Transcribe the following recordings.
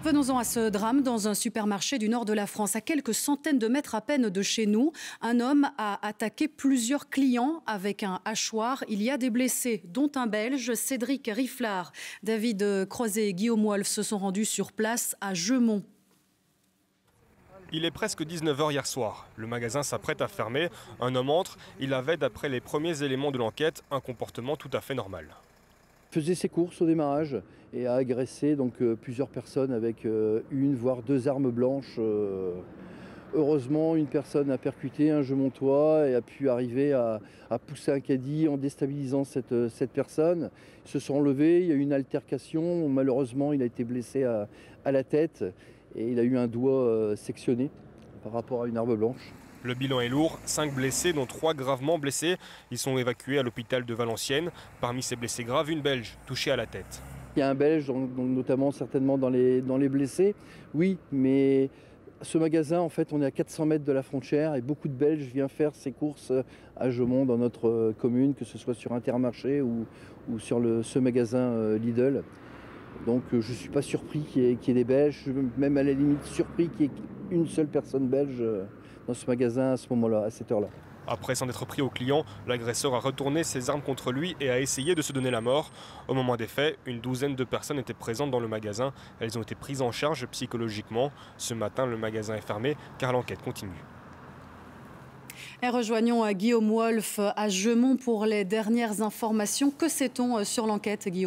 Venons-en à ce drame dans un supermarché du nord de la France. À quelques centaines de mètres à peine de chez nous, un homme a attaqué plusieurs clients avec un hachoir. Il y a des blessés, dont un Belge, Cédric Rifflard. David Croiset et Guillaume Wolf se sont rendus sur place à Jeumont. Il est presque 19h hier soir. Le magasin s'apprête à fermer. Un homme entre. Il avait, d'après les premiers éléments de l'enquête, un comportement tout à fait normal. Il faisait ses courses au démarrage et a agressé plusieurs personnes avec une voire deux armes blanches. Heureusement, une personne a percuté un Jeumontois et a pu arriver à pousser un caddie en déstabilisant cette personne. Ils se sont levés, il y a eu une altercation. Malheureusement, il a été blessé à la tête et il a eu un doigt sectionné par rapport à une arme blanche. Le bilan est lourd, 5 blessés, dont 3 gravement blessés. Ils sont évacués à l'hôpital de Valenciennes. Parmi ces blessés graves, une Belge touchée à la tête. Il y a un Belge, donc notamment certainement dans les blessés. Oui, mais ce magasin, en fait, on est à 400 mètres de la frontière et beaucoup de Belges viennent faire ses courses à Jeumont, dans notre commune, que ce soit sur Intermarché ou sur ce magasin Lidl. Donc je ne suis pas surpris qu'il y ait des Belges, je suis même à la limite surpris qu'il y ait une seule personne belge dans ce magasin à ce moment-là, à cette heure-là. Après s'en être pris au client, l'agresseur a retourné ses armes contre lui et a essayé de se donner la mort. Au moment des faits, une douzaine de personnes étaient présentes dans le magasin. Elles ont été prises en charge psychologiquement. Ce matin, le magasin est fermé car l'enquête continue. Et rejoignons Guillaume Wolf à Jeumont pour les dernières informations. Que sait-on sur l'enquête, Guillaume ?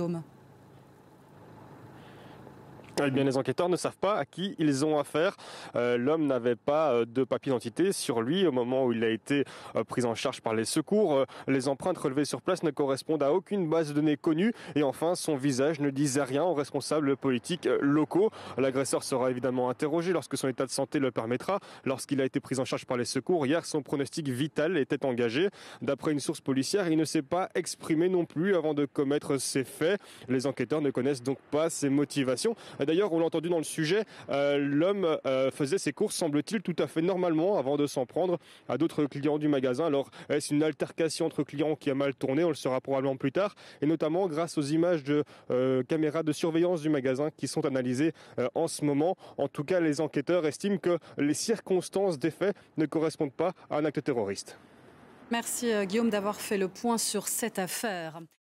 Eh bien, les enquêteurs ne savent pas à qui ils ont affaire. L'homme n'avait pas de papier d'identité sur lui au moment où il a été pris en charge par les secours. Les empreintes relevées sur place ne correspondent à aucune base de données connue. Et enfin, son visage ne disait rien aux responsables politiques locaux. L'agresseur sera évidemment interrogé lorsque son état de santé le permettra. Lorsqu'il a été pris en charge par les secours, hier, son pronostic vital était engagé. D'après une source policière, il ne s'est pas exprimé non plus avant de commettre ces faits. Les enquêteurs ne connaissent donc pas ses motivations. D'ailleurs, on l'a entendu dans le sujet, l'homme faisait ses courses, semble-t-il, tout à fait normalement avant de s'en prendre à d'autres clients du magasin. Alors, est-ce une altercation entre clients qui a mal tourné? On le saura probablement plus tard. Et notamment grâce aux images de caméras de surveillance du magasin qui sont analysées en ce moment. En tout cas, les enquêteurs estiment que les circonstances des faits ne correspondent pas à un acte terroriste. Merci Guillaume d'avoir fait le point sur cette affaire.